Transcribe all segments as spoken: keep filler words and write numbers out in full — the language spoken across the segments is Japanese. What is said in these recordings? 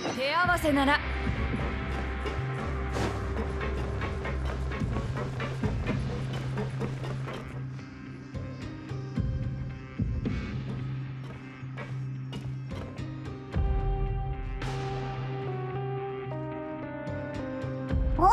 手合わせならお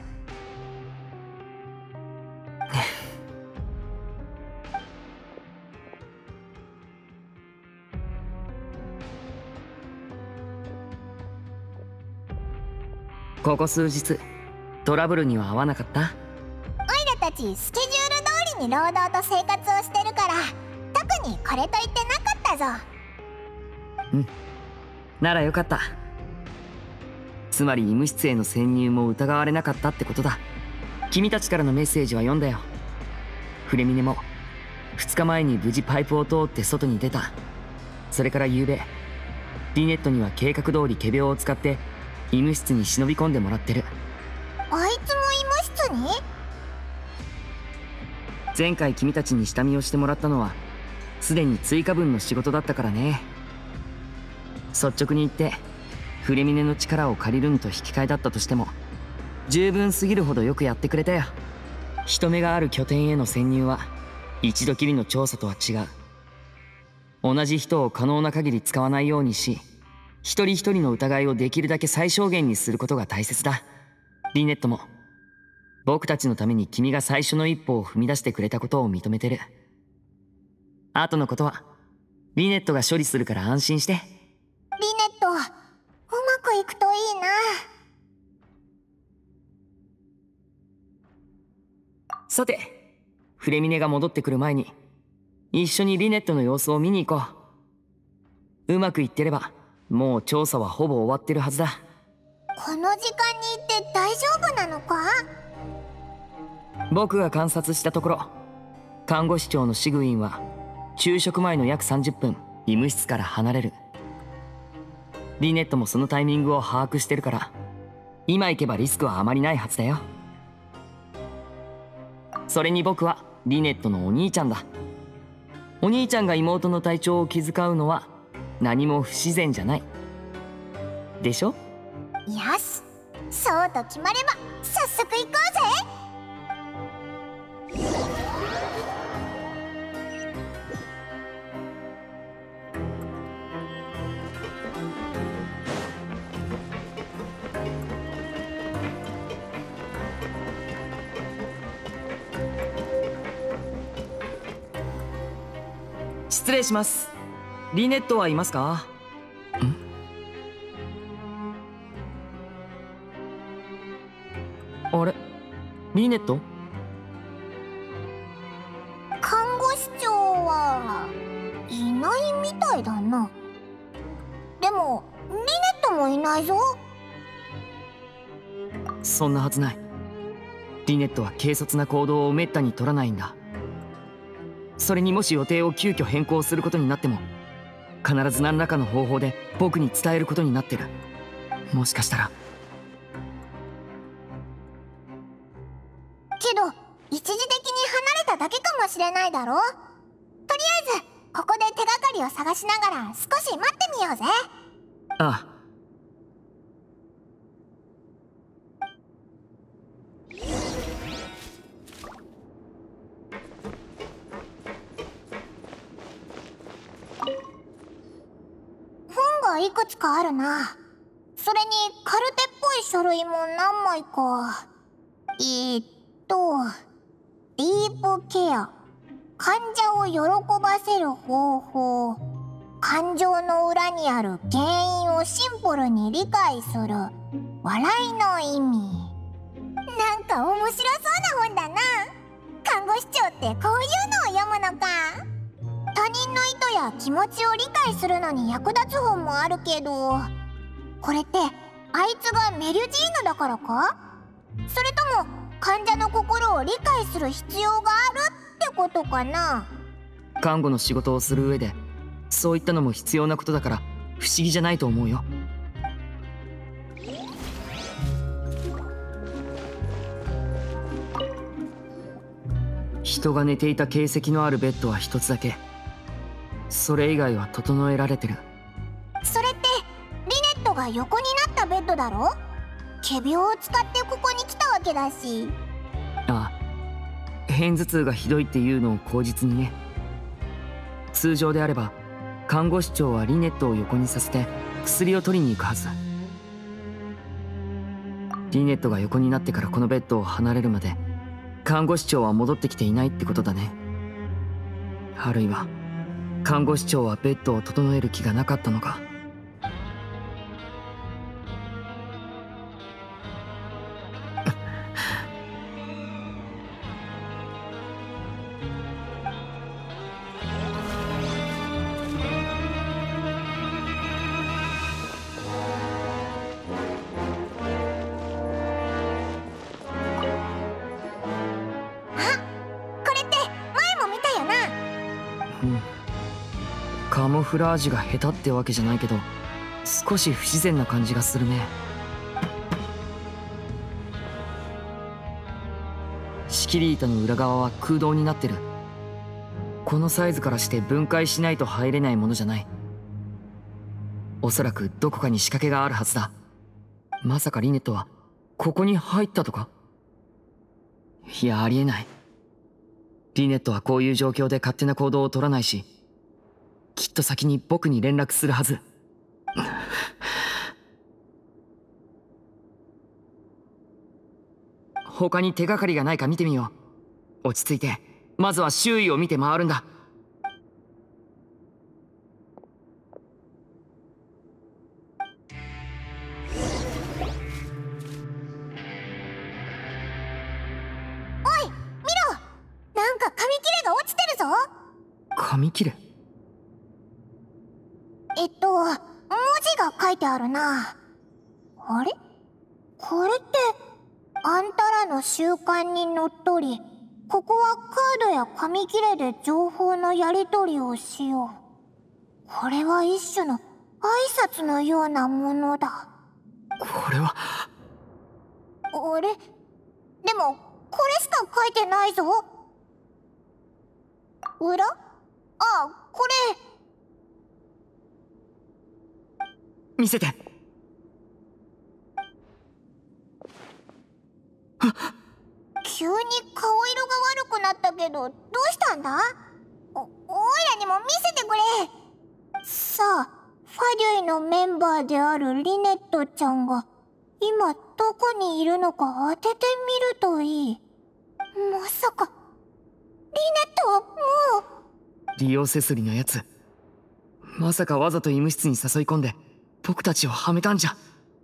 ここ数日トラブルには合わなかった？ オイラたちスケジュール通りに労働と生活をしてるから特にこれと言ってなかったぞ。 うん、ならよかった。つまり医務室への潜入も疑われなかったってことだ。君たちからのメッセージは読んだよ。フレミネもふつかまえに無事パイプを通って外に出た。それから昨夜リネットには計画通り仮病を使って医務室に忍び込んでもらってる。 あいつも医務室に？ 前回君たちに下見をしてもらったのはすでに追加分の仕事だったからね。率直に言ってフレミネの力を借りるんと引き換えだったとしても十分すぎるほどよくやってくれたよ。人目がある拠点への潜入は一度きりの調査とは違う。同じ人を可能な限り使わないようにし、一人一人の疑いをできるだけ最小限にすることが大切だ。リネットも僕たちのために君が最初の一歩を踏み出してくれたことを認めてる。後のことはリネットが処理するから安心して。 リネット、うまくいくといいな。 さて、フレミネが戻ってくる前に一緒にリネットの様子を見に行こう。うまくいってればもう調査はほぼ終わってるはずだ。 この時間に行って大丈夫なのか？ 僕が観察したところ、看護師長のシグウィンは昼食前の約さんじゅっぷん医務室から離れる。リネットもそのタイミングを把握してるから今行けばリスクはあまりないはずだよ。それに僕はリネットのお兄ちゃんだ。お兄ちゃんが妹の体調を気遣うのは何も不自然じゃないでしょ？ よし、そうと決まれば早速行こうぜ。 失礼します。リネットはいますか？ん？あれ、リネット？ 看護師長はいないみたいだな。でもリネットもいないぞ。 そんなはずない。リネットは軽率な行動をめったに取らないんだ。それにもし予定を急遽変更することになっても必ず何らかの方法で僕に伝えることになってる。もしかしたら。 けど一時的に離れただけかもしれないだろ。とりあえずここで手がかりを探しながら少し待ってみようぜ。 ああ。 本がいくつかあるな。それにカルテっぽい書類も何枚か。えー、っとディープケア、患者を喜ばせる方法、感情の裏にある原因をシンプルに理解する、笑いの意味。なんか面白そうな本だな。看護師長ってこういうのを読むのか。他人の意図や気持ちを理解するのに役立つ本もあるけど、これってあいつがメリュジーヌだからか？それとも患者の心を理解する必要があるってことかな？ 看護の仕事をする上でそういったのも必要なことだから不思議じゃないと思うよ。人が寝ていた形跡のあるベッドは一つだけ。それ以外は整えられてる。 それってリネットトが横になったベッドだろ。仮病を使ってここに来たわけだし。 ああ、片頭痛がひどいっていうのを口実にね。通常であれば看護師長はリネットを横にさせて薬を取りに行くはず。リネットが横になってからこのベッドを離れるまで看護師長は戻ってきていないってことだね。あるいは看護師長はベッドを整える気がなかったのか。カモフラージュが下手ってわけじゃないけど少し不自然な感じがするね。仕切り板の裏側は空洞になってる。このサイズからして分解しないと入れないものじゃない。おそらくどこかに仕掛けがあるはずだ。まさかリネットはここに入ったとか。いや、ありえない。リネットはこういう状況で勝手な行動を取らないし、きっと先に僕に連絡するはず。他に手がかりがないか見てみよう。落ち着いてまずは周囲を見て回るんだ。 おい、見ろ、なんか紙切れが落ちてるぞ。 紙切れ？ えっと、文字が書いてあるな。あれ？これって、あんたらの習慣にのっとり、ここはカードや紙切れで情報のやり取りをしよう。これは一種の挨拶のようなものだ。 これは。 あれ？でも、これしか書いてないぞ。裏？あ、これ。 見せて。 急に顔色が悪くなったけど、どうしたんだ？お、おいらにも見せてくれ。さあ、ファデュイのメンバーであるリネットちゃんが今どこにいるのか当ててみるといい。まさかリネットはもう。 リオセスリのやつ、まさかわざと医務室に誘い込んで僕たちをはめたんじゃ。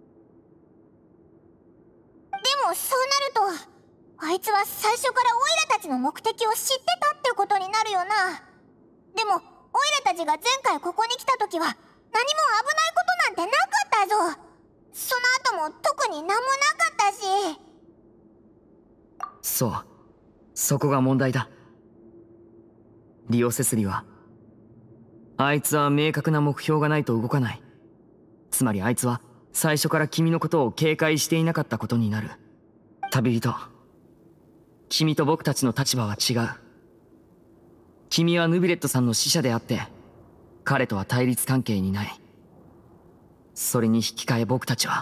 でもそうなると、あいつは最初からオイラたちの目的を知ってたってことになるよな。でもオイラたちが前回ここに来た時は何も危ないことなんてなかったぞ。その後も特に何もなかったし。 そう、そこが問題だ。リオセスリはあいつは明確な目標がないと動かない。つまりあいつは最初から君のことを警戒していなかったことになる。旅人、君と僕たちの立場は違う。君はヌビレットさんの使者であって彼とは対立関係にない。それに引き換え僕たちは、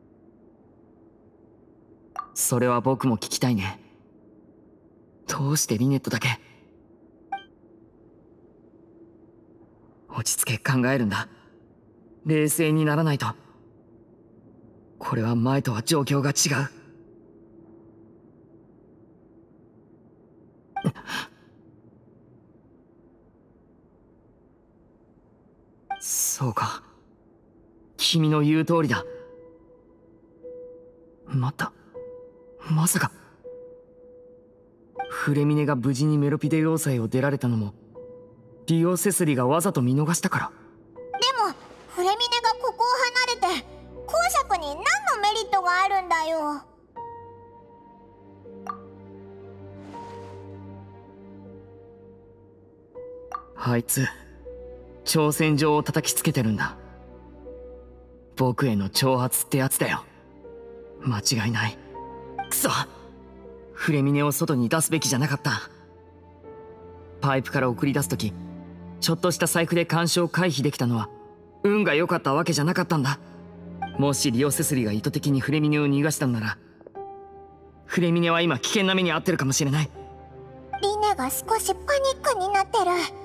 それは僕も聞きたいね。どうしてリネットだけ。落ち着け、考えるんだ。冷静にならないと。これは前とは状況が違う。そうか、君の言う通りだ。待った、まさかフレミネが無事にメロピデ要塞を出られたのもリオセスリがわざと見逃したから。 でもフレミネがここを離れて公爵に何のメリットがあるんだよ。 あいつ挑戦状を叩きつけてるんだ。僕への挑発ってやつだよ。間違いない。くそ、フレミネを外に出すべきじゃなかった。パイプから送り出す時ちょっとした財布で干渉を回避できたのは運が良かったわけじゃなかったんだ。 もしリオ・セスリが意図的にフレミネを逃がしたんなら、フレミネは今危険な目に遭ってるかもしれない。 リネが少しパニックになってる。何か言わない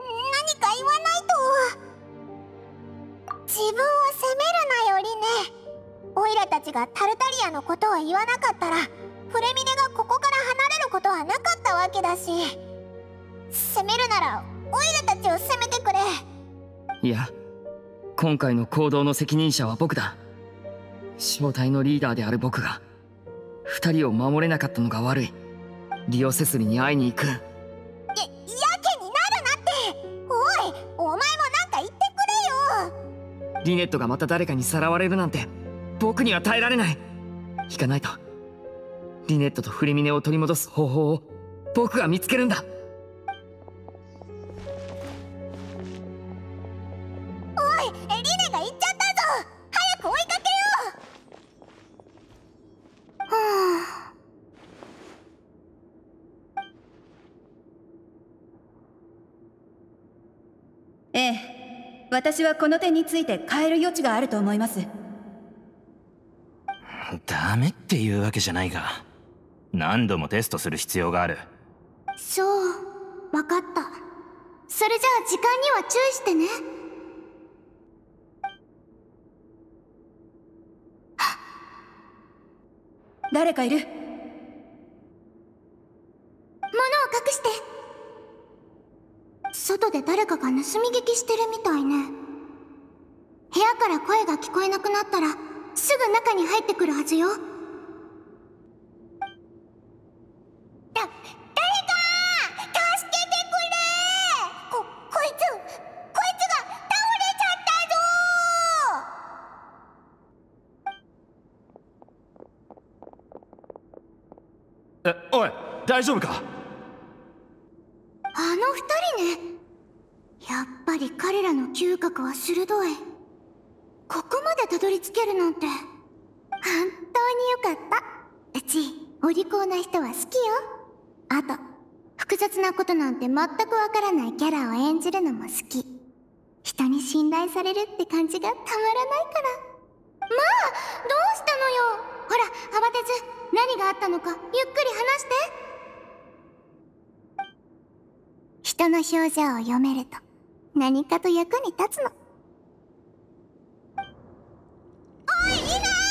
と。自分を責めるなよリネ。オイラたちがタルタリアのことを言わなかったらフレミネがここから離れることはなかったわけだし、責めるならオイラたちを責めてくれ。 いや、今回の行動の責任者は僕だ。正体のリーダーである僕が二人を守れなかったのが悪い。リオ・セスリに会いに行く。や、やけになるなって。おい、お前もなんか言ってくれよ。 リネットがまた誰かにさらわれるなんて僕には耐えられない。引かないと。リネットとフレミネを取り戻す方法を僕が見つけるんだ。 おい、リネが行っちゃったぞ。早く追いかけよう。はあ。 ええ、私はこの点について変える余地があると思います。 ダメっていうわけじゃないが、何度もテストする必要がある。 そう、わかった。それじゃあ時間には注意してね。 誰かいる？ 物を隠して。外で誰かが盗み聞きしてるみたいね。部屋から声が聞こえなくなったらすぐ中に入ってくるはずよ。だ、誰か助けてくれ。こ、こいつ、こいつが倒れちゃったぞ。 え、おい、大丈夫か？ あの二人ね。やっぱり彼らの嗅覚は鋭い。ここまでたどり着けるなんて本当によかった。うちお利口な人は好きよ。あと複雑なことなんて全くわからないキャラを演じるのも好き。人に信頼されるって感じがたまらないから。まあ、どうしたのよ。ほら、慌てず何があったのかゆっくり話して。人の表情を読めると何かと役に立つの。おい、リネ！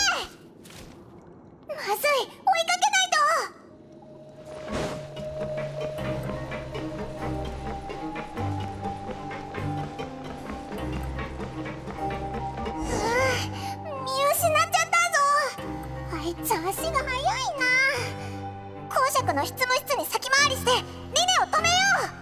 まずい、追いかけないと。うぅ、見失っちゃったぞ。あいつ足が速いな。公爵の執務室に先回りしてリネを止めよう。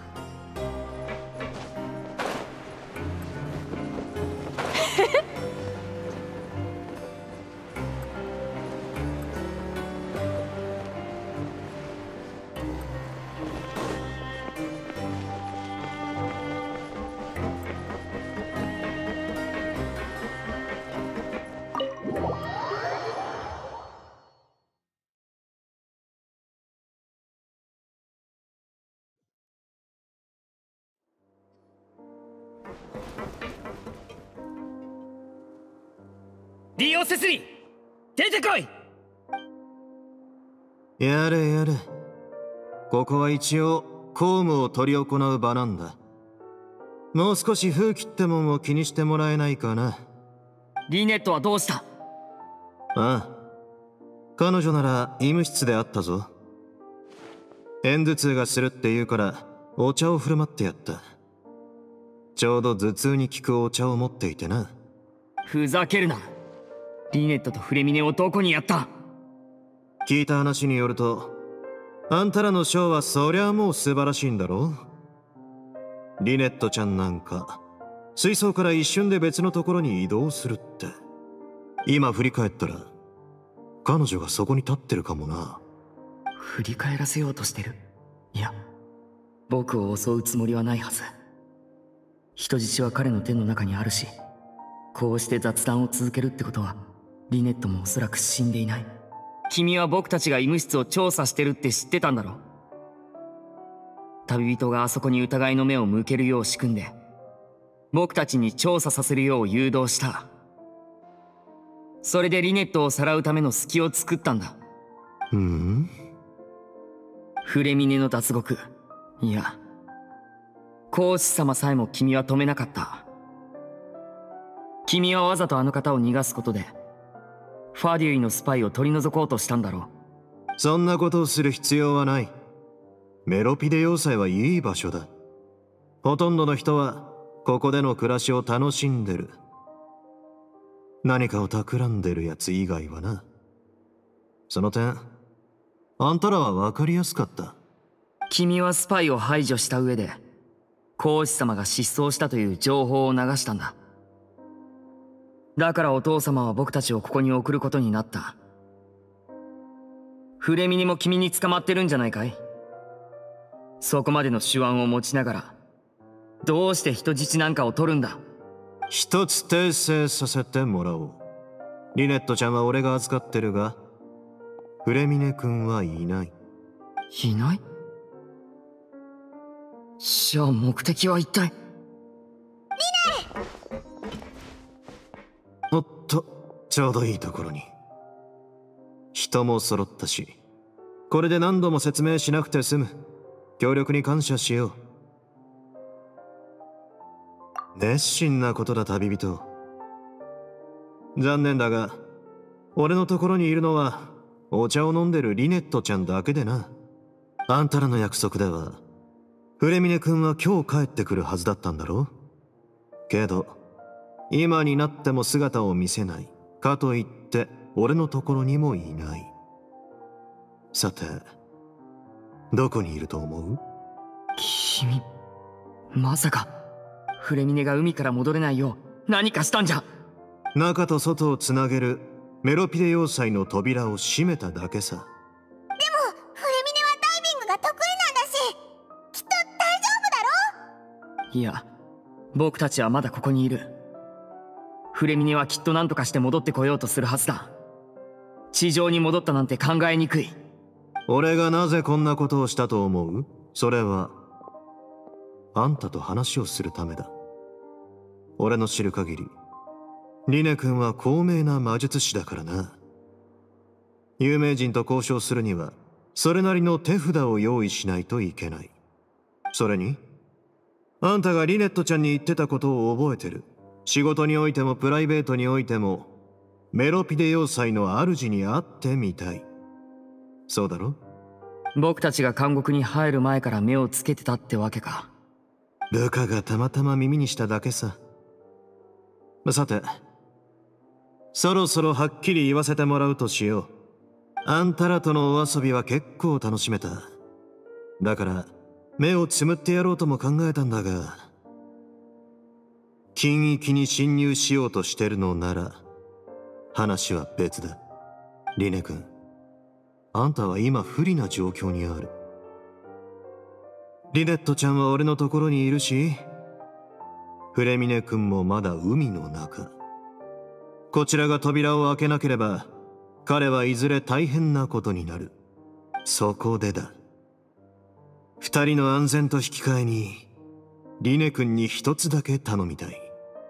リオ・セスリ、出てこい。 やれやれ。ここは一応公務を執り行う場なんだ。もう少し風紀ってもんを気にしてもらえないかな。 リネットはどうした？ ああ、彼女なら医務室で会ったぞ。片頭痛がするって言うからお茶を振る舞ってやった。ちょうど頭痛に効くお茶を持っていてな。 ふざけるな。リネットとフレミネをどこにやった？ 聞いた話によると、あんたらのショーはそりゃもう素晴らしいんだろう。リネットちゃんなんか水槽から一瞬で別のところに移動するって。今振り返ったら彼女がそこに立ってるかもな。 振り返らせようとしてる？いや、僕を襲うつもりはないはず。人質は彼の手の中にあるし、こうして雑談を続けるってことはリネットもおそらく死んでいない。君は僕たちが医務室を調査してるって知ってたんだろ？旅人があそこに疑いの目を向けるよう仕組んで僕たちに調査させるよう誘導した。 それでリネットをさらうための隙を作ったんだ。 うん。 フレミネの脱獄、いや皇子様さえも君は止めなかった。君はわざとあの方を逃がすことでファデュイのスパイを取り除こうとしたんだろう。そんなことをする必要はない。メロピデ要塞はいい場所だ。ほとんどの人はここでの暮らしを楽しんでる。何かを企んでるやつ以外はな。その点あんたらは分かりやすかった。 君はスパイを排除した上で皇子様が失踪したという情報を流したんだ。だからお父様は僕たちをここに送ることになった。フレミネも君に捕まってるんじゃないかい。そこまでの手腕を持ちながらどうして人質なんかを取るんだ。 一つ訂正させてもらおう。リネットちゃんは俺が預かってるがフレミネ君はいない。 いない？じゃあ目的は一体？リネ！おっと、ちょうどいいところに。人も揃ったし、これで何度も説明しなくて済む。協力に感謝しよう。熱心なことだ、旅人。残念だが、俺のところにいるのはお茶を飲んでるリネットちゃんだけでな。あんたらの約束ではフレミネ君は今日帰ってくるはずだったんだろう。けど今になっても姿を見せない。かといって俺のところにもいない。さてどこにいると思う？ 君まさかフレミネが海から戻れないよう何かしたんじゃ？ 中と外をつなげるメロピデ要塞の扉を閉めただけさ。 でもフレミネはダイビングが得意なんだし、きっと大丈夫だろ？ いや、僕たちはまだここにいる。フレミネはきっと何とかして戻ってこようとするはずだ。地上に戻ったなんて考えにくい。 俺がなぜこんなことをしたと思う？それはあんたと話をするためだ。俺の知る限りリネ君は高名な魔術師だからな。有名人と交渉するにはそれなりの手札を用意しないといけない。それにあんたがリネットちゃんに言ってたことを覚えてる。仕事においてもプライベートにおいてもメロピデ要塞の主に会ってみたい。そうだろ？ 僕たちが監獄に入る前から目をつけてたってわけか。 ルカがたまたま耳にしただけさ。さてそろそろはっきり言わせてもらうとしよう。あんたらとのお遊びは結構楽しめた。だから目をつむってやろうとも考えたんだが、禁域に侵入しようとしてるのなら話は別だ。リネ君、あんたは今不利な状況にある。リネットちゃんは俺のところにいるし、フレミネ君もまだ海の中。こちらが扉を開けなければ彼はいずれ大変なことになる。そこでだ、二人の安全と引き換えにリネ君に一つだけ頼みたい。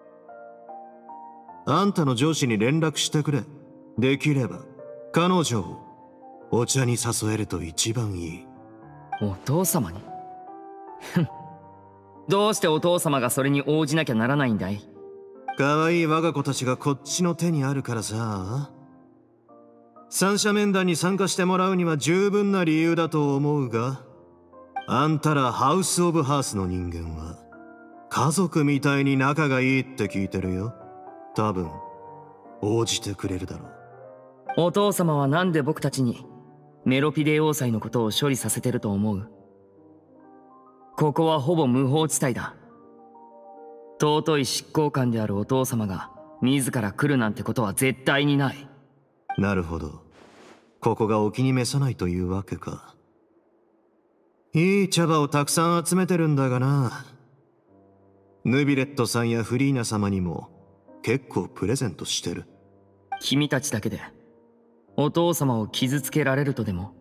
あんたの上司に連絡してくれ。できれば彼女をお茶に誘えると一番いい。 お父様に？ふん、どうしてお父様がそれに応じなきゃならないんだい？ 可愛い我が子たちがこっちの手にあるからさ。三者面談に参加してもらうには十分な理由だと思うが、あんたらハウス・オブ・ハースの人間は家族みたいに仲がいいって聞いてるよ。多分応じてくれるだろう。 お父様はなんで僕たちにメロピデ要塞のことを処理させてると思う？ここはほぼ無法地帯だ。尊い執行官であるお父様が自ら来るなんてことは絶対にない。 なるほど、ここがお気に召さないというわけか。いい茶葉をたくさん集めてるんだがな。ヌビレットさんやフリーナ様にも結構プレゼントしてる。 君たちだけでお父様を傷つけられるとでも？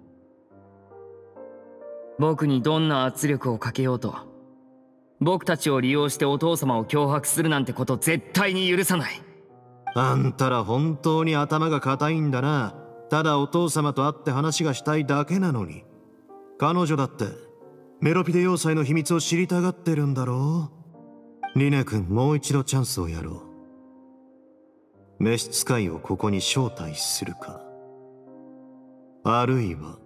僕にどんな圧力をかけようと、僕たちを利用してお父様を脅迫するなんてこと絶対に許さない。 あんたら本当に頭が固いんだな。ただお父様と会って話がしたいだけなのに。彼女だってメロピデ要塞の秘密を知りたがってるんだろう。リネ君、もう一度チャンスをやろう。召使いをここに招待するか、あるいは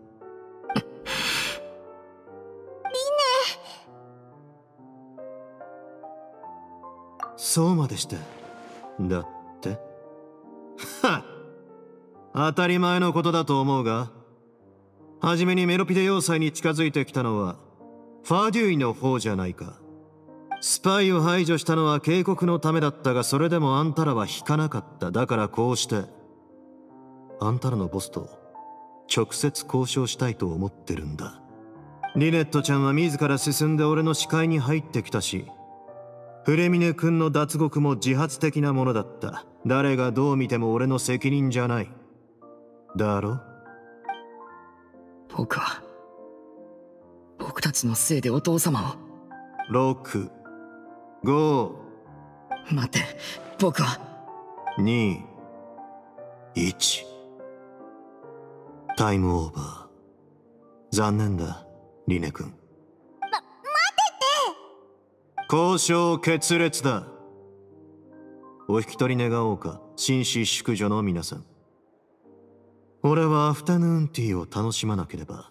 そうまでしてだってはっ、当たり前のことだと思うが、はじめにメロピデ要塞に近づいてきたのはファーデュイの方じゃないか。スパイを排除したのは警告のためだったが、それでもあんたらは引かなかった。だからこうしてあんたらのボスと直接交渉したいと思ってるんだ。リネットちゃんは自ら進んで俺の視界に入ってきたし、フレミネ君の脱獄も自発的なものだった。誰がどう見ても俺の責任じゃないだろ。 僕は僕たちのせいでお父様を。 ろく、ご、 待って、僕はに、いち。タイムオーバー。残念だ、リネ君。 ま、待てて。交渉決裂だ。お引き取り願おうか、紳士淑女の皆さん。俺はアフタヌーンティーを楽しまなければ。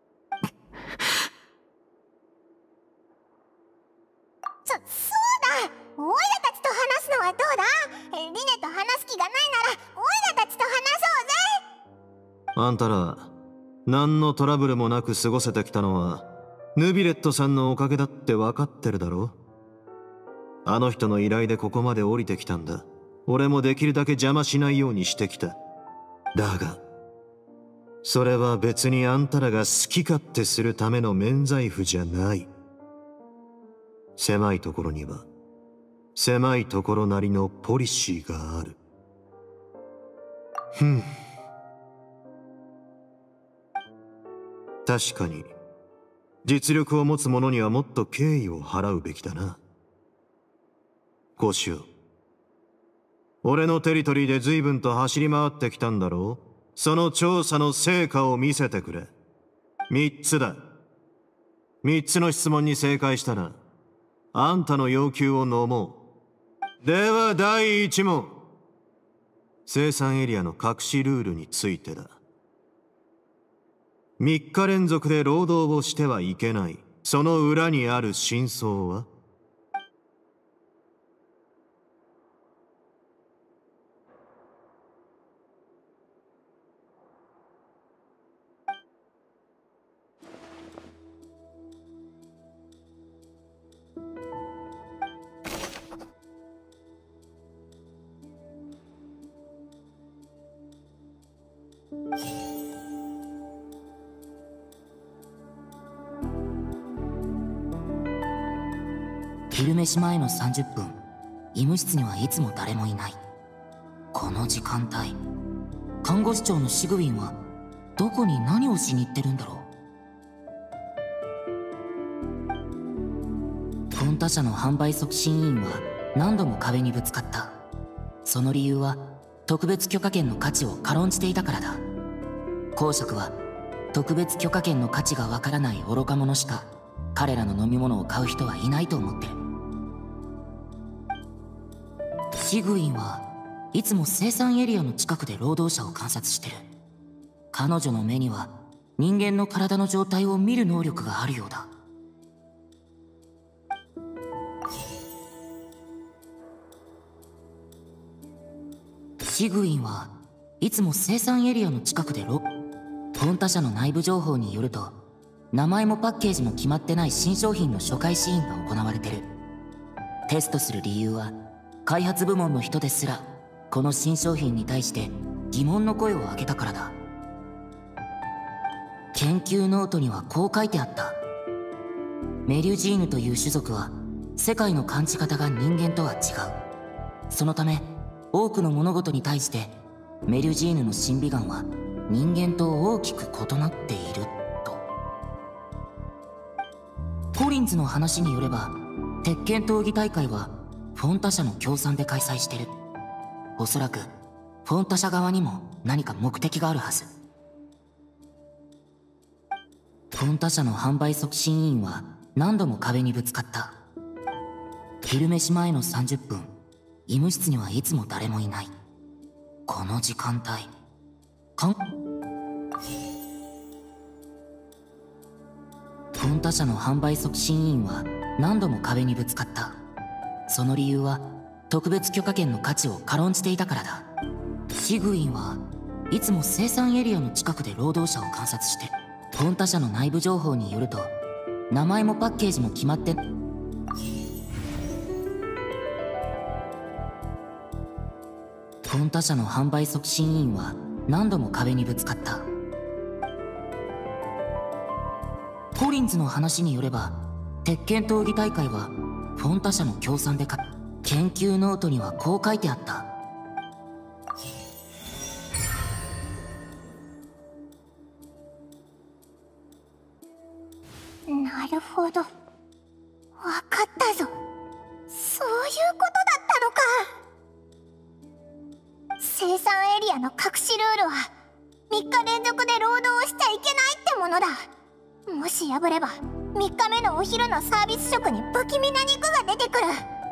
そ、そうだ、オイラたちと話すのはどうだ。リネと話す気がないならオイラたちと話そうぜ。 あんたら何のトラブルもなく過ごせてきたのはヌビレットさんのおかげだって分かってるだろ。あの人の依頼でここまで降りてきたんだ。俺もできるだけ邪魔しないようにしてきた。だがそれは別にあんたらが好き勝手するための免罪符じゃない。狭いところには狭いところなりのポリシーがある。ふん、確かに実力を持つ者にはもっと敬意を払うべきだな。こうしよう。俺のテリトリーで随分と走り回ってきたんだろう。その調査の成果を見せてくれ。三つだ。三つの質問に正解したらあんたの要求を飲もう。では第一問、生産エリアの隠しルールについてだ。三日連続で労働をしてはいけない。その裏にある真相は？ 昼飯前のさんじゅっぷん、医務室にはいつも誰もいない。この時間帯、看護師長のシグウィンはどこに何をしに行ってるんだろう。フォンタ社の販売促進委員は何度も壁にぶつかった。その理由は特別許可権の価値を軽んじていたからだ。公職は特別許可権の価値がわからない愚か者しか彼らの飲み物を買う人はいないと思ってる。シグウィンはいつも生産エリアの近くで労働者を観察してる。彼女の目には人間の体の状態を見る能力があるようだ。シグウィンはいつも生産エリアの近くでロフォンタ社の内部情報によると、名前もパッケージも決まってない新商品の初回試飲が行われてる。テストする理由は開発部門の人ですらこの新商品に対して疑問の声を上げたからだ。研究ノートにはこう書いてあった。メリュジーヌという種族は世界の感じ方が人間とは違う。そのため多くの物事に対してメリュジーヌの審美眼は人間と大きく異なっていると。コリンズの話によれば鉄拳闘技大会はフォンタ社の協賛で開催してる。 おそらくフォンタ社側にも何か目的があるはず。フォンタ社の販売促進委員は何度も壁にぶつかった。昼飯前のさんじゅっぷん、医務室にはいつも誰もいない。この時間帯かんフォンタ社の販売促進委員は何度も壁にぶつかった。その理由は特別許可権の価値を軽んじていたからだ。シグウィンはいつも生産エリアの近くで労働者を観察して、フォンタ社の内部情報によると名前もパッケージも決まってフォンタ社の販売促進委員は何度も壁にぶつかった。コリンズの話によれば、鉄拳闘技大会はフォンタ社の協賛でか、研究ノートにはこう書いてあった。 なるほど、わかったぞ。そういうことだったのか。生産エリアの隠しルールはみっか連続で労働をしちゃいけないってものだ。もし破ればみっかめのお昼のサービス食に不気味な肉が出てくる。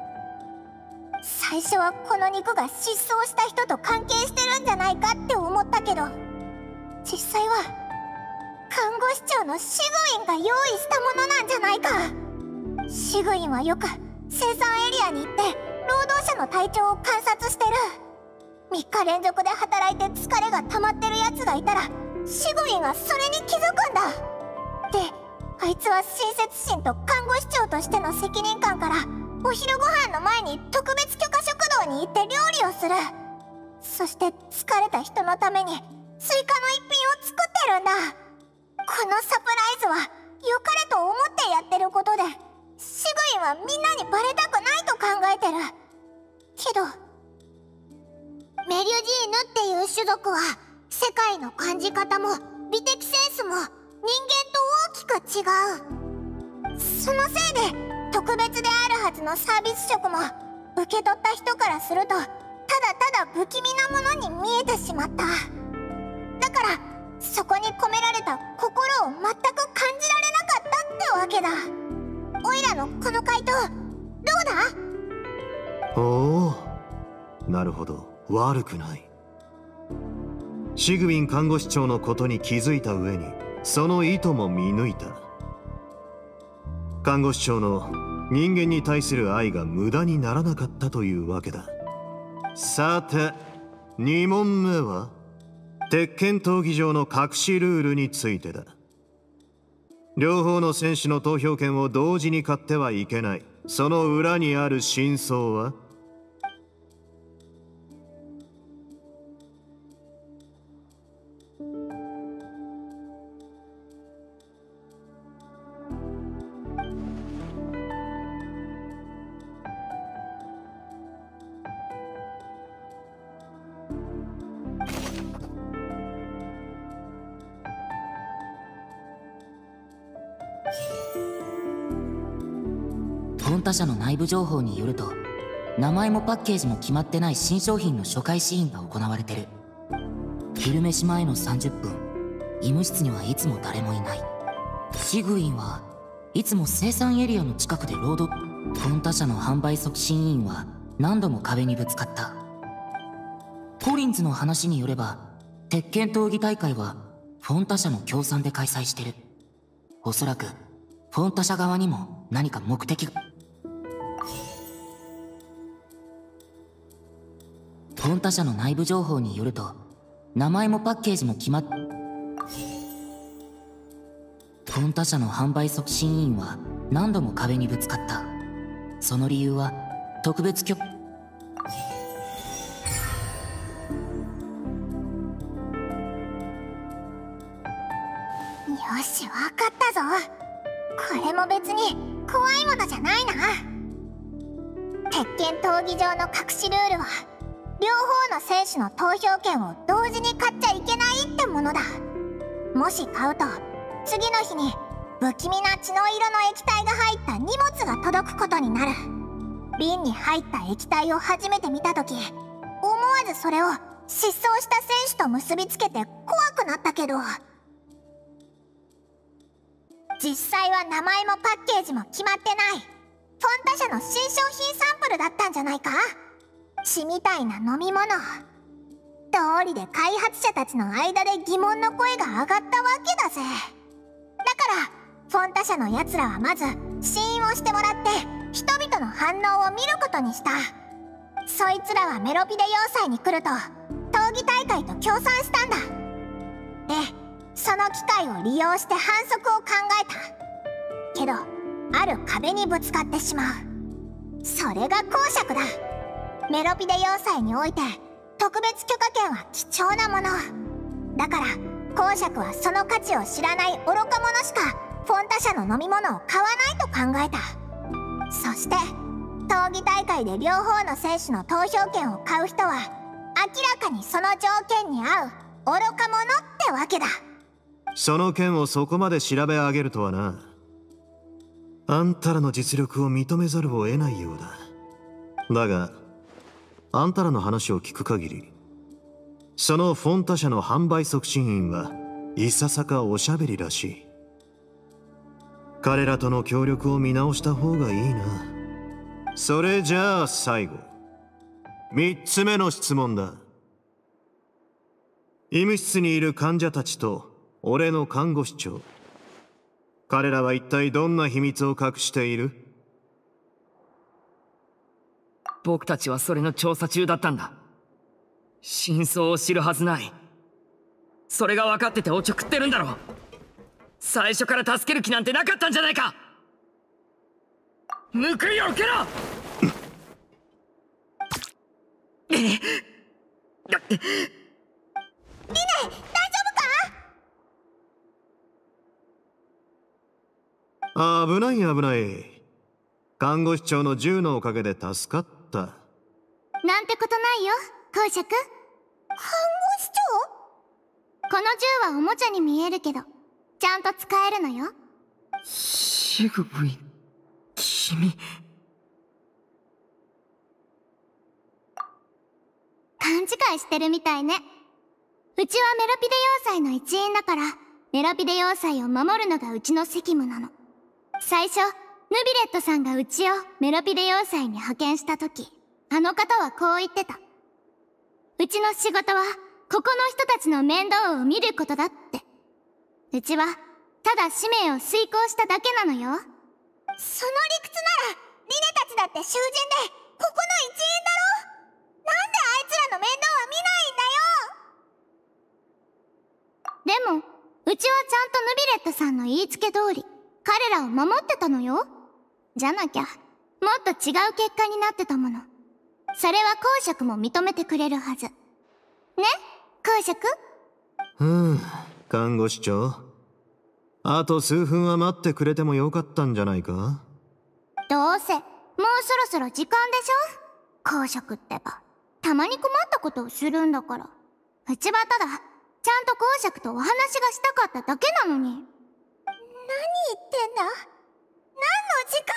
最初はこの肉が失踪した人と関係してるんじゃないかって思ったけど、実際は看護師長のシグウィンが用意したものなんじゃないか。シグウィンはよく生産エリアに行って労働者の体調を観察してる。みっか連続で働いて疲れが溜まってるやつがいたらシグウィンはそれに気づくんだ。で、あいつは親切心と看護師長としての責任感からお昼ご飯の前に特別許可食堂に行って料理をする。そして疲れた人のために追加の一品を作ってるんだ。このサプライズは良かれと思ってやってることで、シグウィンはみんなにバレたくないと考えてる。けどメリュジーヌっていう種族は世界の感じ方も美的センスも人間と大きく違う。そのせいで特別であるはずのサービス食も受け取った人からするとただただ不気味なものに見えてしまった。だからそこに込められた心を全く感じられなかったってわけだ。オイラのこの回答どうだ？ おお、なるほど、悪くない。シグウィン看護師長のことに気づいた上にその意図も見抜いた。看護師長の人間に対する愛が無駄にならなかったというわけだ。さてに問目は鉄拳闘技場の隠しルールについてだ。両方の選手の投票権を同時に買ってはいけない。その裏にある真相は？ フォンタ社の内部情報によると、名前もパッケージも決まってない新商品の初回試飲が行われてる。昼飯前のさんじゅっぷん、医務室にはいつも誰もいない。シグウィンはいつも生産エリアの近くで労働。フォンタ社の販売促進委員は何度も壁にぶつかった。コリンズの話によれば、鉄拳闘技大会はフォンタ社の協賛で開催してる。おそらくフォンタ社側にも何か目的が。フォンタ社の内部情報によると、名前もパッケージも決まっフォンタ社の販売促進委員は何度も壁にぶつかった。その理由は特別許可。よし、わかったぞ。これも別に怖いものじゃないな。鉄拳闘技場の隠しルールは両方の選手の投票権を同時に買っちゃいけないってものだ。もし買うと次の日に不気味な血の色の液体が入った荷物が届くことになる。瓶に入った液体を初めて見た時、オ思わずそれを失踪した選手と結びつけて怖くなったけど、実際は名前もパッケージも決まってないフォンタ社の新商品サンプルだったんじゃないか。血みたいな飲み物。道理で開発者たちの間で疑問の声が上がったわけだぜ。だからフォンタ社のやつらはまず試飲をしてもらって人々の反応を見ることにした。そいつらはメロピデ要塞に来ると闘技大会と協賛したんだ。でその機会を利用して反則を考えたけど、ある壁にぶつかってしまう。それが公爵だ。メロピデ要塞において特別許可権は貴重なものだから、公爵はその価値を知らない愚か者しかフォンタ社の飲み物を買わないと考えた。そして闘技大会で両方の選手の投票権を買う人は明らかにその条件に合う愚か者ってわけだ。 その件をそこまで調べ上げるとはな。あんたらの実力を認めざるを得ないようだ。だがあんたらの話を聞く限り、そのフォンタ社の販売促進員はいささかおしゃべりらしい。彼らとの協力を見直した方がいいな。それじゃあ最後、みっつめの質問だ。医務室にいる患者たちと俺の看護師長、彼らは一体どんな秘密を隠している？ 僕たちはそれの調査中だったんだ。真相を知るはずない。それが分かってておちょくってるんだろ。最初から助ける気なんてなかったんじゃないか。報いを受けろ。リネ、大丈夫か？危ない危ない。看護師長の銃のおかげで助かった。 なんてことないよ、公爵。看護師長？この銃はおもちゃに見えるけどちゃんと使えるのよ。 シグウィン、君。 勘違いしてるみたいね。うちはメロピデ要塞の一員だから、メロピデ要塞を守るのがうちの責務なの。最初ヌビレットさんがうちをメロピデ要塞に派遣した時、あの方はこう言ってた。うちの仕事はここの人たちの面倒を見ることだって。うちはただ使命を遂行しただけなのよ。その理屈ならリネたちだって囚人でここの一員だろ。なんであいつらの面倒は見ないんだよ。でもうちはちゃんとヌビレットさんの言いつけ通り彼らを守ってたのよ。じゃなきゃもっと違う結果になってたもの。それは公爵も認めてくれるはずね、公爵。 ふん、看護師長、あと数分は待ってくれてもよかったんじゃないか。 どうせもうそろそろ時間でしょ。公爵ってばたまに困ったことをするんだから。うちはただちゃんと公爵とお話がしたかっただけなのに。何言ってんだ。何の時間だ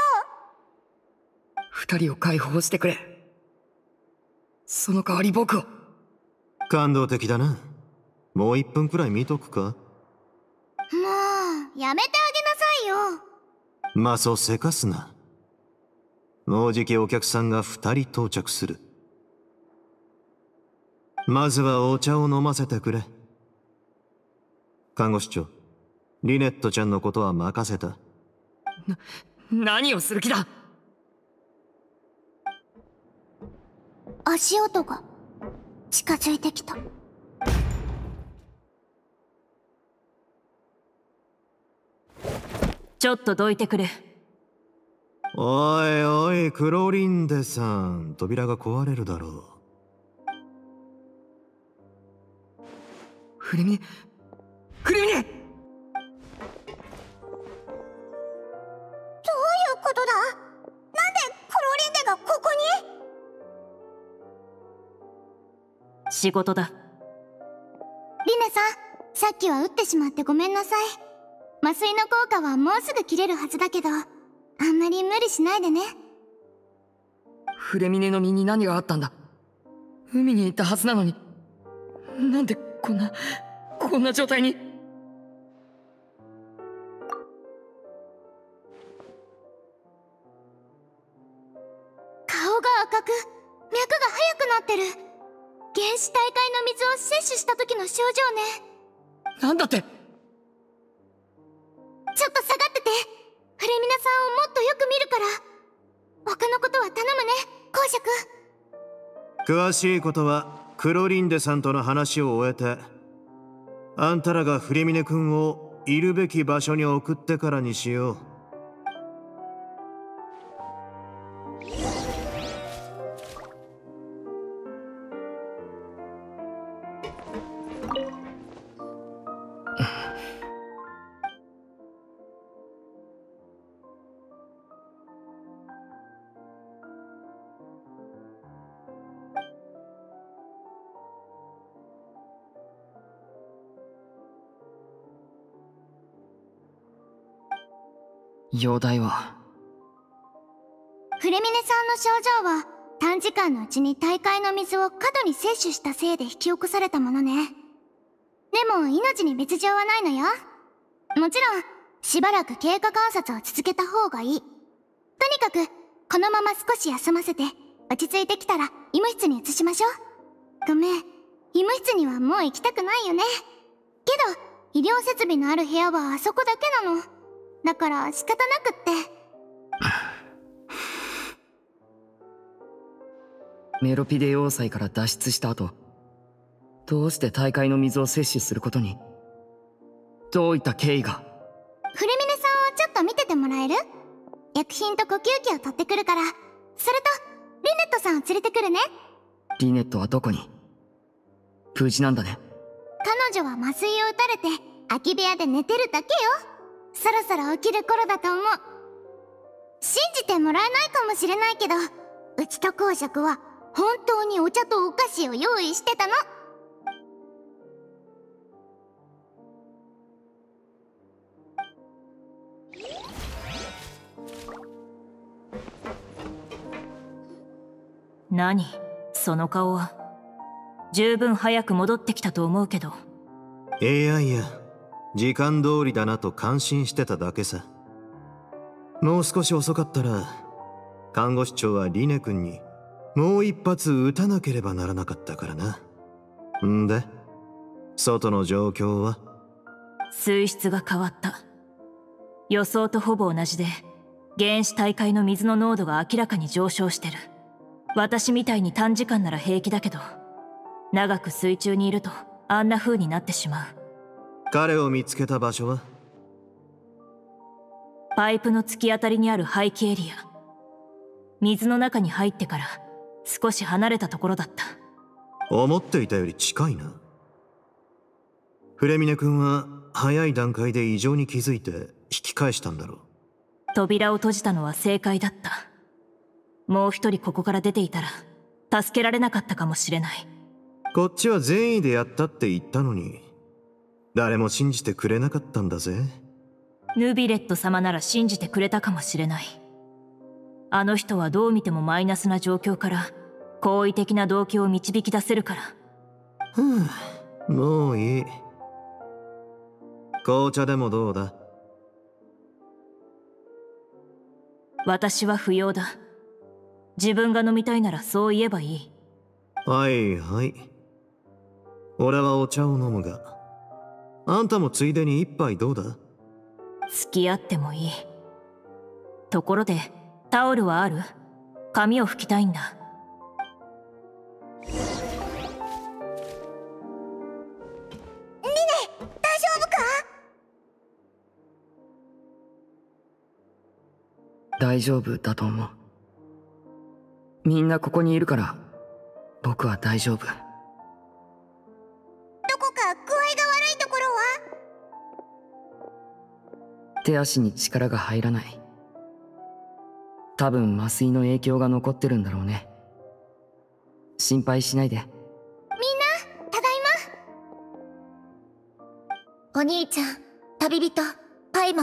よ。 二人を解放してくれ。その代わり僕を。 感動的だな。もう一分くらい見とくか。 もうやめてあげなさいよ。 まあそうせかすな。もうじきお客さんが二人到着する。まずはお茶を飲ませてくれ。看護師長、リネットちゃんのことは任せた。 な、何をする気だ。 足音が近づいてきた。 ちょっとどいてくれ。 おいおい、クロリンデさん、扉が壊れるだろう。 フレミネ、フレミネ。どういうことだ。なんでクロリンデがここに。 仕事だ。 リネさん、さっきは撃ってしまってごめんなさい。麻酔の効果はもうすぐ切れるはずだけど、あんまり無理しないでね。 フレミネの身に何があったんだ。 海に行ったはずなのに、なんでこんなこんな状態に。 顔が赤く脈が速くなってる。原始大海の水を摂取した時の症状ね。 なんだって。 ちょっと下がってて。フレミナさんをもっとよく見るから。他のことは頼むね、公爵。 詳しいことはクロリンデさんとの話を終えて、あんたらがフレミネ君をいるべき場所に送ってからにしよう。 容体は。 フレミネさんの症状は短時間のうちに大海の水を過度に摂取したせいで引き起こされたものね。でも命に別状はないのよ。もちろんしばらく経過観察を続けた方がいい。とにかくこのまま少し休ませて落ち着いてきたら医務室に移しましょう。ごめん、医務室にはもう行きたくないよね。けど医療設備のある部屋はあそこだけなの。だから仕方なくって。 メロピデ要塞から脱出した後、どうして大海の水を摂取することに、どういった経緯が。 フレミネさんをちょっと見ててもらえる？薬品と呼吸器を取ってくるから。それとリネットさんを連れてくるね。 リネットはどこに？無事なんだね。 彼女は麻酔を打たれて空き部屋で寝てるだけよ。そろそろ起きる頃だと思う。信じてもらえないかもしれないけど、うちと公爵は本当にお茶とお菓子を用意してたの。 何その顔は。十分早く戻ってきたと思うけど。 いやいや、時間通りだなと感心してただけさ。もう少し遅かったら看護師長はリネ君にもう一発撃たなければならなかったからな。んで外の状況は？ 水質が変わった。予想とほぼ同じで、原始大海の水の濃度が明らかに上昇してる。私みたいに短時間なら平気だけど、長く水中にいるとあんな風になってしまう。 彼を見つけた場所は？ パイプの突き当たりにある排気エリア。水の中に入ってから少し離れたところだった。 思っていたより近いな。フレミネ君は早い段階で異常に気づいて引き返したんだろう。 扉を閉じたのは正解だった。もう一人ここから出ていたら助けられなかったかもしれない。 こっちは善意でやったって言ったのに、誰も信じてくれなかったんだぜ。 ヌビレット様なら信じてくれたかもしれない。あの人はどう見てもマイナスな状況から好意的な動機を導き出せるから。 ふう、もういい。紅茶でもどうだ？ 私は不要だ。自分が飲みたいならそう言えばいい。 はいはい。俺はお茶を飲むが、あんたもついでに一杯どうだ？ 付き合ってもいい。ところでタオルはある？髪を拭きたいんだ。 リネ、大丈夫か？ 大丈夫だと思う。みんなここにいるから僕は大丈夫。 どこか具合が悪いところは？ 手足に力が入らない。多分麻酔の影響が残ってるんだろうね。心配しないで。 みんな、ただいま。お兄ちゃん、旅人、パイモン。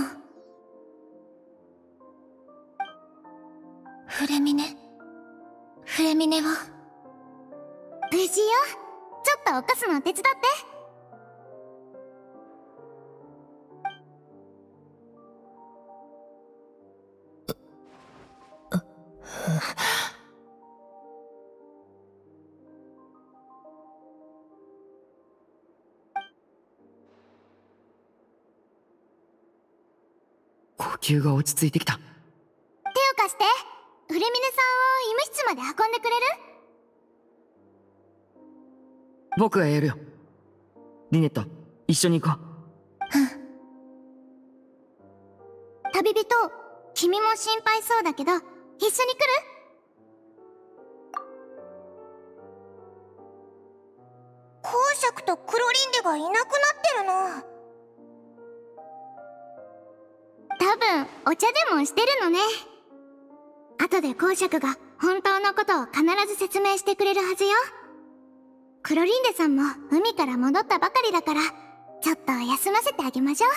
フレミネ、フレミネは。 無事よ。ちょっと起こすの手伝って。 呼吸が落ち着いてきた。 手を貸して。フレミネさんを医務室まで運んでくれる？ 僕がやるよ。リネット、一緒に行こう。 旅人、君も心配そうだけど、一緒に来る？公爵とクロリンデがいなくなってるな。多分お茶でもしてるのね。後で公爵が本当のことを必ず説明してくれるはずよ。クロリンデさんも海から戻ったばかりだから、ちょっと休ませてあげましょう。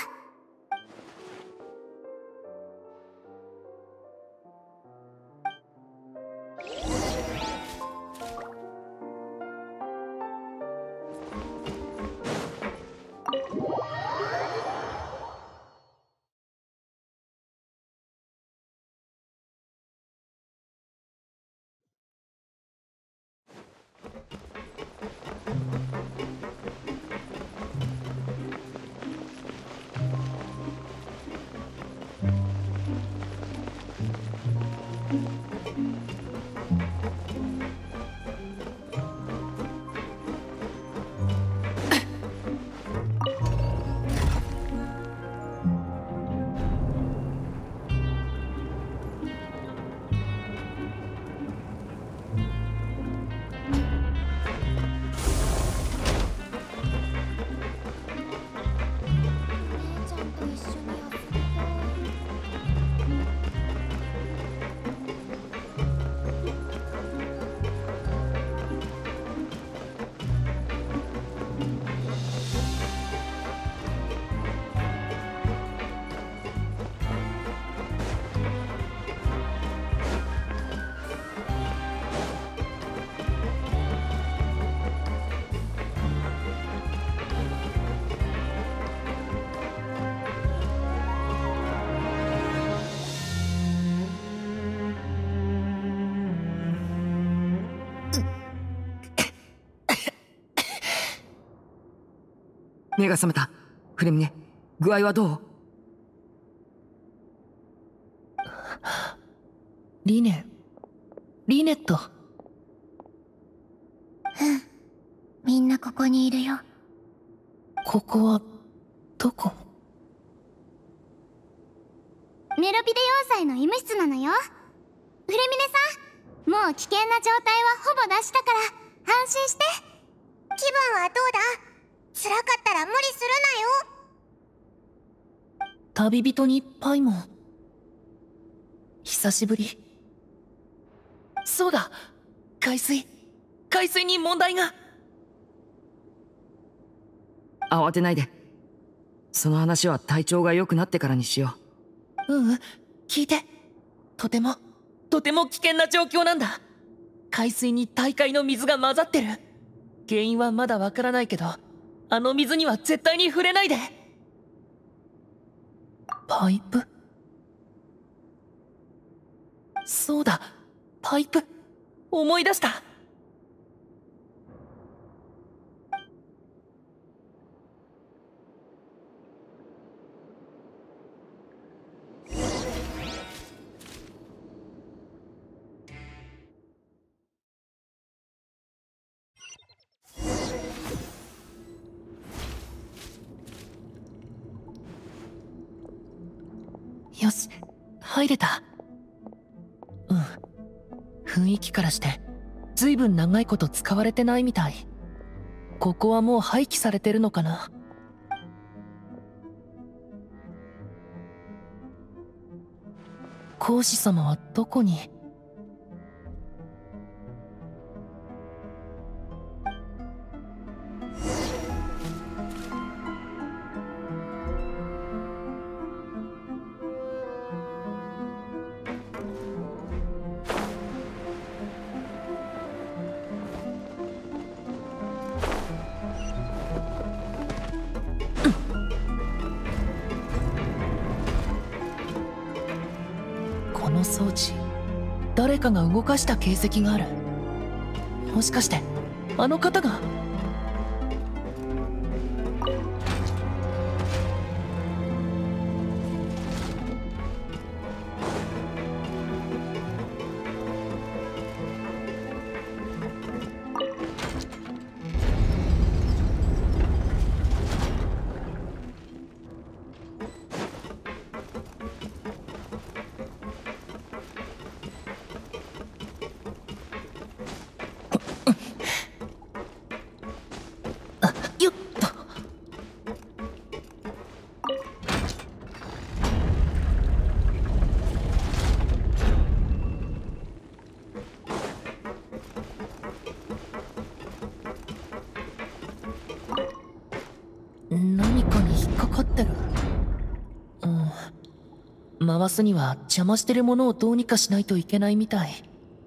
目が覚めた。フレミネ、具合はどう？ リネ、リネット。 うん。みんなここにいるよ。 ここは、どこ？ メロピデ要塞の医務室なのよ。フレミネさん、もう危険な状態はほぼ出したから、安心して。気分はどうだ？辛かったら無理するなよ。 旅人にパイモン。久しぶり。そうだ、海水海水に問題が。 慌てないで。その話は体調が良くなってからにしよう。ううん、聞いて。とてもとても危険な状況なんだ。海水に大海の水が混ざってる。原因はまだわからないけど、あの水には絶対に触れないで。パイプ？そうだ、パイプ。思い出した。よし、入れた。うん。雰囲気からして、ずいぶん長いこと使われてないみたい。ここはもう廃棄されてるのかな。講師様はどこに？ 装置、誰かが動かした形跡がある。もしかしてあの方が。よっと。何かに引っかかってる。うん。回すには邪魔してるものをどうにかしないといけないみたい。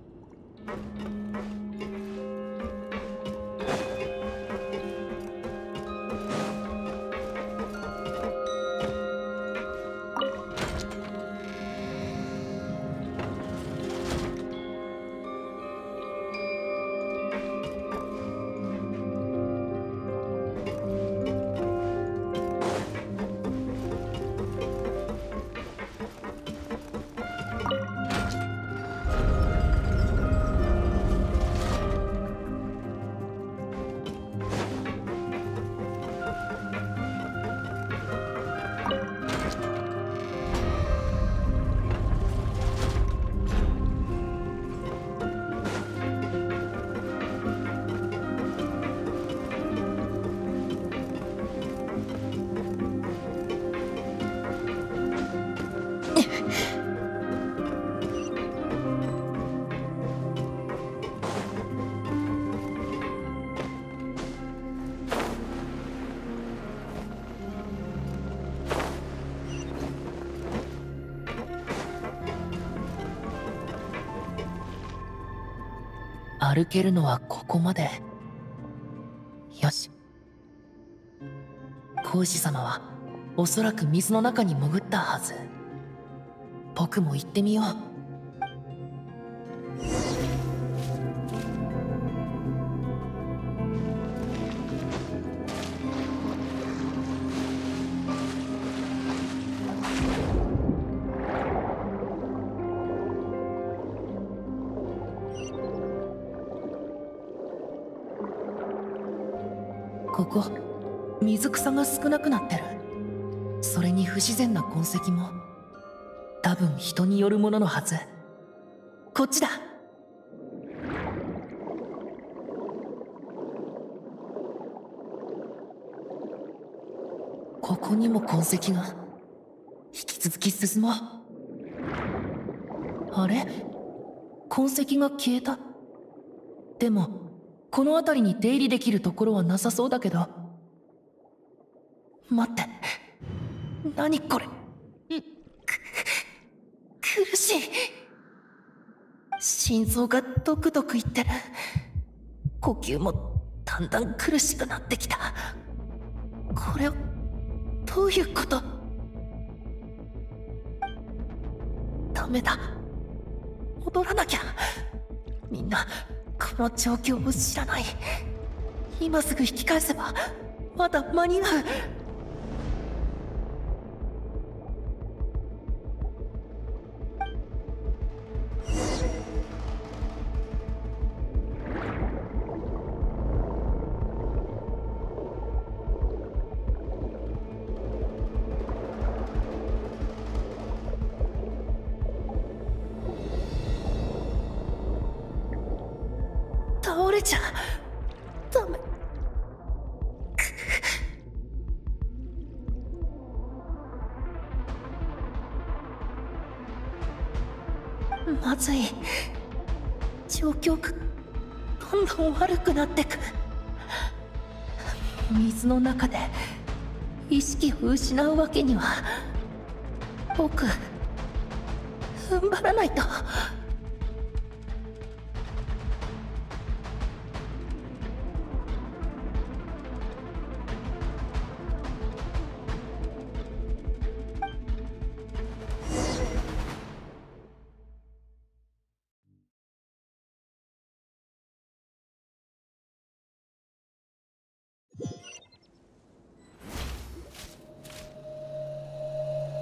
歩けるのはここまで。よし。孔子様はおそらく水の中に潜ったはず。僕も行ってみよう。ここ水草が少なくなってる。それに不自然な痕跡も多分人によるもののはず。こっちだ。ここにも痕跡が。引き続き進もう。あれ、痕跡が消えた。でもこの辺りに出入りできるところはなさそうだけど。待って、何これ。く苦しい。心臓がドクドクいってる。呼吸もだんだん苦しくなってきた。これはどういうこと。ダメだ、戻らなきゃ。みんなこの状況を知らない。今すぐ引き返せばまだ間に合う。倒れちゃダメ。まずい。状況がどんどん悪くなってく。水の中で意識を失うわけには。僕踏ん張らないと。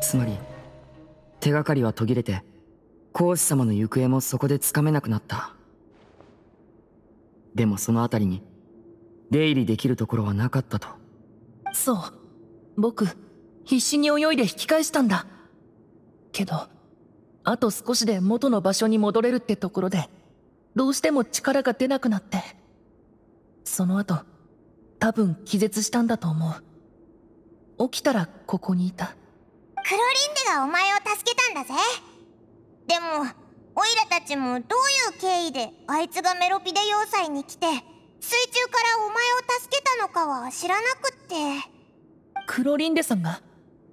つまり手がかりは途切れて孔子様の行方もそこでつかめなくなった。でもその辺りに出入りできるところはなかったと。 そう、僕必死に泳いで引き返したんだけど、あと少しで元の場所に戻れるってところでどうしても力が出なくなって、その後多分気絶したんだと思う。起きたらここにいた。 クロリンデがお前を助けたんだぜ。でもオイラたちもどういう経緯であいつがメロピデ要塞に来て水中からお前を助けたのかは知らなくって。 クロリンデさんが？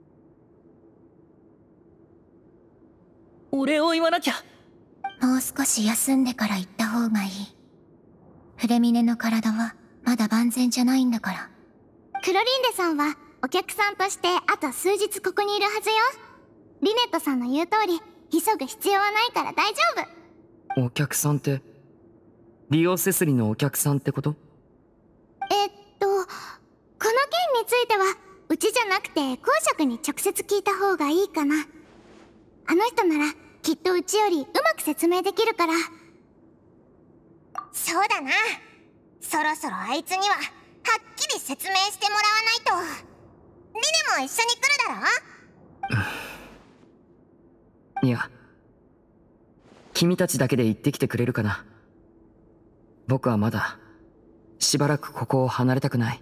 お礼を言わなきゃ。 もう少し休んでから行った方がいい。フレミネの体はまだ万全じゃないんだから。クロリンデさんはお客さんとしてあと数日ここにいるはずよ。リネットさんの言う通り急ぐ必要はないから大丈夫。 お客さんってリオセスリのお客さんってこと？ えっとこの件についてはうちじゃなくて公爵に直接聞いた方がいいかな。あの人ならきっとうちよりうまく説明できるから。そうだな、そろそろあいつにははっきり説明してもらわないと。リネも一緒に来るだろ？ いや、君たちだけで行ってきてくれるかな。僕はまだしばらくここを離れたくない。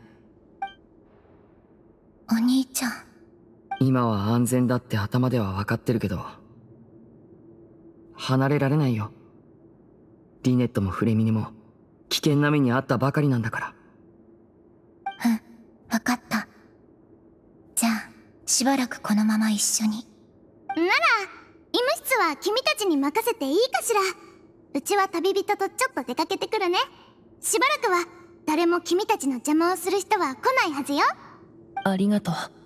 お兄ちゃん、 今は安全だって頭では分かってるけど離れられないよ。リネットもフレミネも危険な目に遭ったばかりなんだから。 うん、分かった。じゃあしばらくこのまま一緒に。なら医務室は君たちに任せていいかしら。うちは旅人とちょっと出かけてくるね。しばらくは誰も君たちの邪魔をする人は来ないはずよ。 ありがとう。